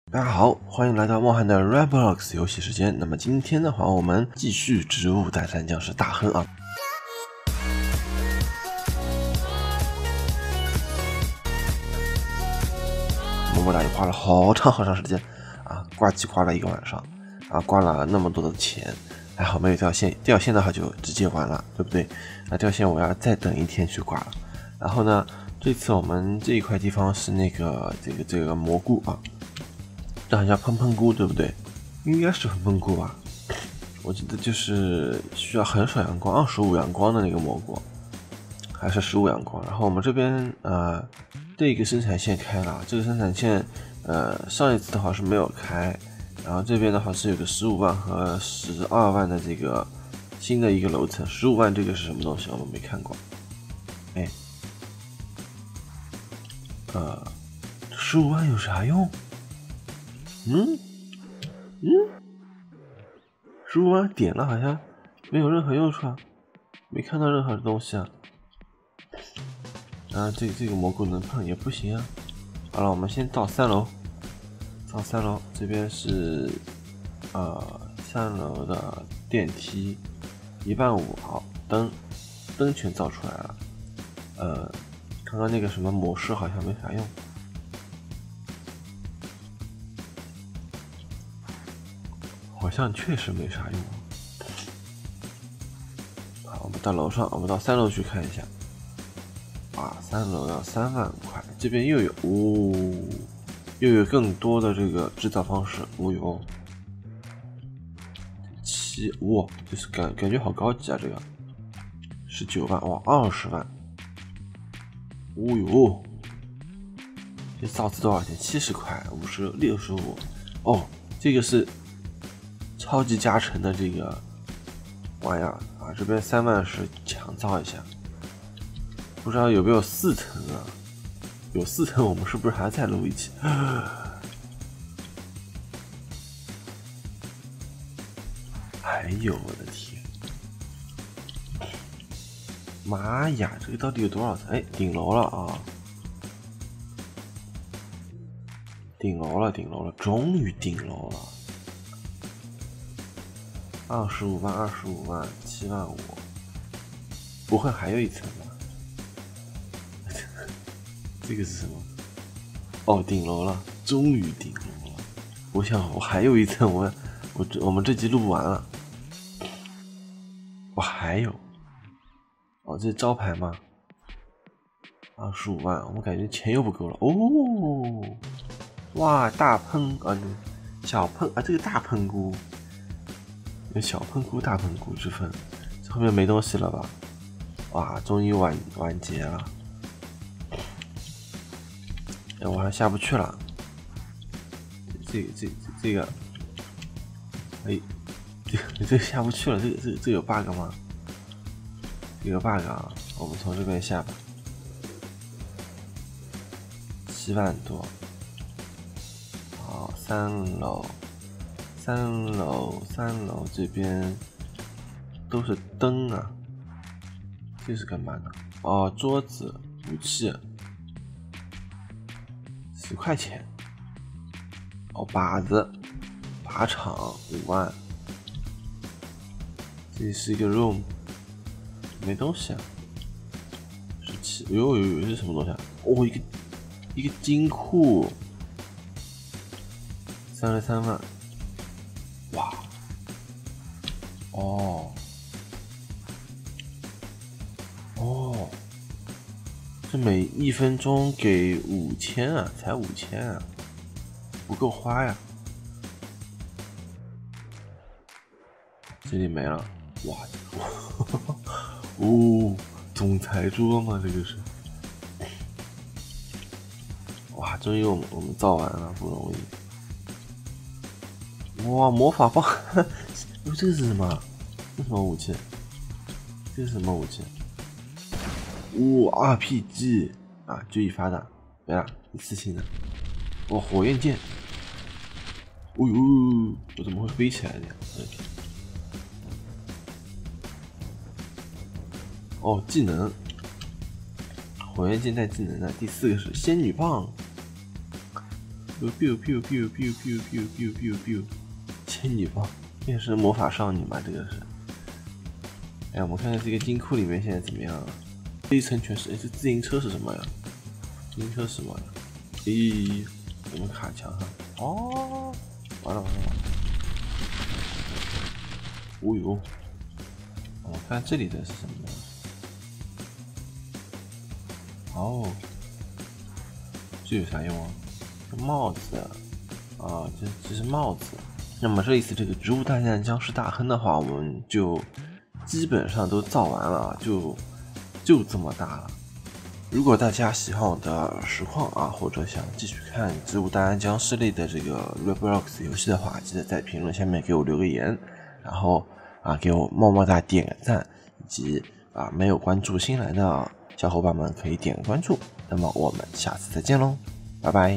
大家好，欢迎来到梦涵的 Roblox 游戏时间。那么今天的话，我们继续植物大战僵尸大亨啊！么么哒也花了好长时间啊，挂机挂了一个晚上啊，挂了那么多的钱，还好没有掉线，掉线的话就直接完了，对不对？那掉线我要再等一天去挂了。然后呢，这次我们这一块地方是那个这个蘑菇啊。这好像喷喷菇对不对？应该是喷喷菇吧，我记得就是需要很少阳光，25阳光的那个蘑菇，还是15阳光。然后我们这边这个生产线开了，这个生产线上一次的话是没有开，然后这边的话是有个15万和12万的这个新的一个楼层。15万这个是什么东西？我们没看过。哎，15万有啥用15万点了好像没有任何用处啊，没看到任何的东西啊。这个蘑菇能碰也不行啊。好了，我们先到3楼，到3楼这边是3楼的电梯1/5，好，灯全造出来了。刚刚那个什么模式好像没啥用。好像确实没啥用。好，我们到楼上，我们到3楼去看一下。啊，3楼要3万块，这边又有更多的这个制造方式。哦哟，7，哇，就是感觉好高级啊！这个19万，哇，20万。哦哟，这造字多少钱？70块，50、65。哦，这个是超级加成的这个玩意儿啊！这边3万是强造一下，不知道有没有4层啊？有4层，我们是不是还再录一期？哎呦我的天！妈呀，这个到底有多少层？哎，顶楼了啊！顶楼了，终于顶楼了。25万，25万，7万5，不会还有一层吧？这个是什么？哦，顶楼了，终于顶楼了。我想我还有一层，我们这集录不完了。我还有，哦，这是招牌吗？25万，我感觉钱又不够了。哦，哇，大喷啊，小喷啊，这个大喷菇。有小喷菇、大喷菇之分，这后面没东西了吧？哇，终于完结了。哎，我还下不去了。这个，哎，这个下不去了。这有 bug 吗？这个 bug 啊，我们从这边下吧。7万多。好，3楼。3楼这边都是灯啊，这是干嘛的？哦，桌子、武器，10块钱。哦，靶子、靶场5万。这是一个 room， 没东西啊。17，有，这是什么东西啊？哦，一个金库，33万。哇，哦，这每1分钟给5000啊，才5000啊，不够花呀。这里没了，哇，哦，总裁桌吗？这个是，哇，终于我们造完了，不容易。哇，魔法棒！这个是什么？这什么武器？这是什么武器？RPG 啊，就一发的，没了，一次性的。哇，火焰剑！哦呦，我怎么会飞起来的呀？哦，技能，火焰剑带技能的。第4个是仙女棒。 biu biu biu biu biu biu biu biu biu，仙女棒，变身魔法少女嘛，这个是。哎，我们看看这个金库里面现在怎么样啊？这一层全是，哎，这自行车是什么呀？自行车是什么呀？咦，有没有卡墙上？哦，完了完了完了！哦呦，我看这里的是什么呢？哦，这有啥用啊？帽子啊，这是帽子。那么这一次这个植物大战僵尸大亨的话，我们就基本上都造完了，就这么大了。如果大家喜欢我的实况啊，或者想继续看植物大战僵尸类的这个 Roblox 游戏的话，记得在评论下面给我留个言，然后给我么么哒点个赞，以及没有关注新来的小伙伴们可以点个关注。那么我们下次再见喽，拜拜。